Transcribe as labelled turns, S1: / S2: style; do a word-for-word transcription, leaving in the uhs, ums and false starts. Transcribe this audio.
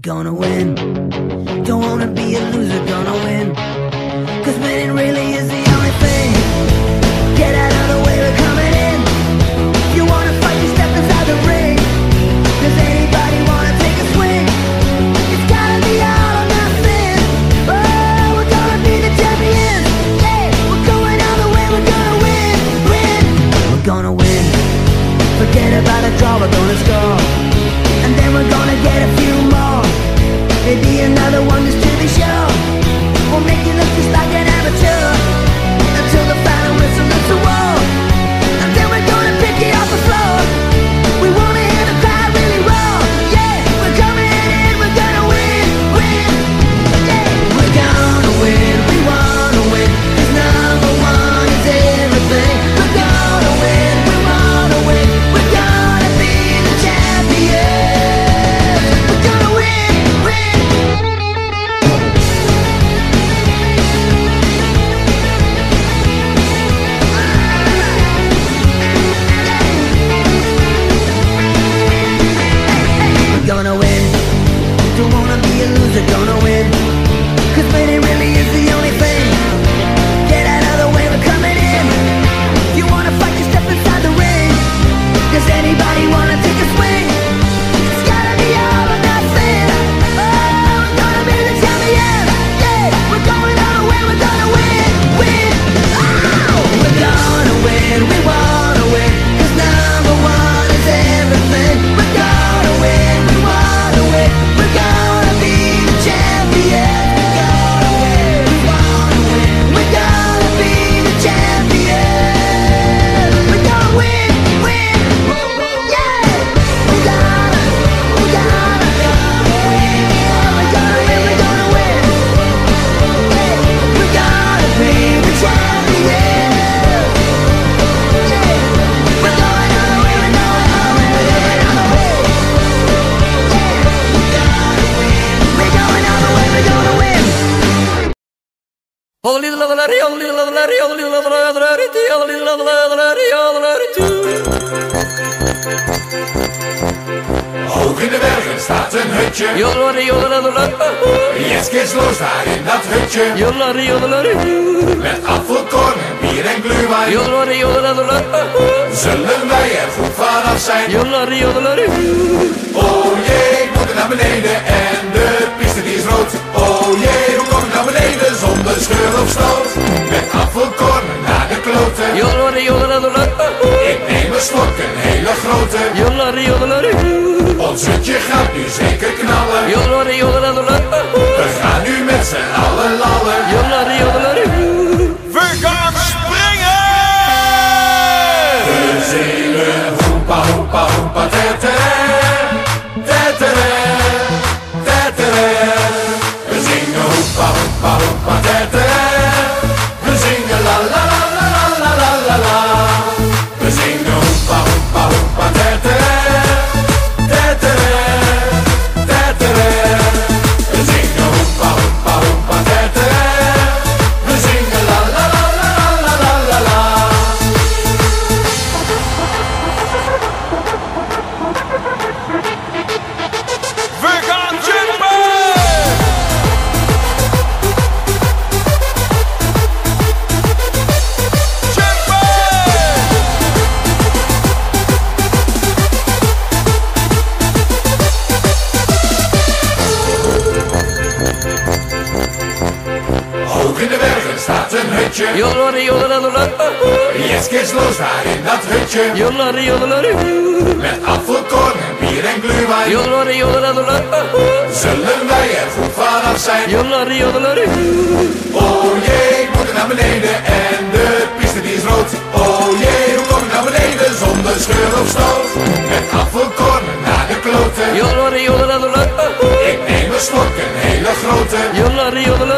S1: gonna win. Don't wanna be a loser, gonna win. Cause winning really is the only thing. Get out of the way, we're coming in. If you wanna fight, you step inside the ring. Does anybody wanna take a swing? It's gotta be all or nothing. Oh, we're gonna be the champions. Yeah, we're going all the way, we're gonna win, win. We're gonna win. Forget about a draw, we're gonna score. And then we're gonna get a few more. Maybe another one just to be sure. We'll make you look just like an amateur. Until the final whistle is a war. And then we're gonna pick you off the floor. We wanna hear the crowd really roar. Yeah, we're coming in, we're gonna win, win. Yeah, we're gonna win, we wanna win. Cause number one is everything. We're gonna win, we wanna win. We're gonna be the champions. We're gonna win, win. We're gonna win. Don't wanna be a loser, gonna win. Cause winning really is the only thing. Get out of the way, we're coming in. If you wanna fight, you step inside the ring. Does anybody wanna take a swing? It's gotta be all or nothing. Oh, we're gonna be the champions. Yeah, we're going all the way, we're gonna win, win. Oh, we're gonna win, we wanna win. Cause number one is everything. We're gonna win, we wanna win. We're gonna be the champions. We're gonna win, we wanna win. We're gonna be the champions. We're gonna win, win. Yeah, we gotta, we gotta, win. We're gonna win, we're gonna win. We're gonna be the champions. Yeah, we're going all the way, we're going all the way, we're going all the way. Yeah, we gotta win. We're going all the way, we're gonna win.
S2: Hoog in de bergen staat een hutje. Jeske is los daar in dat hutje. Met afvalkorn en bier en glühwein. Zullen wij er goed vanaf zijn? Oh jee, moet er naar beneden en de piste die is rood. Oh jee, hoe kom ik naar beneden zonder scheur of stoot? Met afvalkorn naar de kloten. Ik neem een slok, een hele grote. Ons hutje gaat nu zeker knallen. We gaan nu met z'n allen lallen.
S3: We gaan springen!
S2: We zingen hoepa hoepa hoepa tetere, tetere, tetere. We zingen hoepa hoepa hoepa tetere. We zingen la la la la la la la la. We zingen hoepa hoepa hoepa tetere, tetere, tetere. We zingen hoepa hoepa hoepa tetere. We zingen la la la la la la la la.
S3: We gaan jumpen! Jumpen!
S2: Hoog in de bergen staat een hutje. Jeske is los daar in dat hutje. Met afvalkorn en bier en glühwein. Zullen wij er goed vanaf zijn? Oh jee, moet er naar beneden en de piste die is rood. Oh jee, hoe kom ik naar beneden zonder scheur of stoot? Met afvalkorn naar de kloten. Ik neem een slok, een hele grote.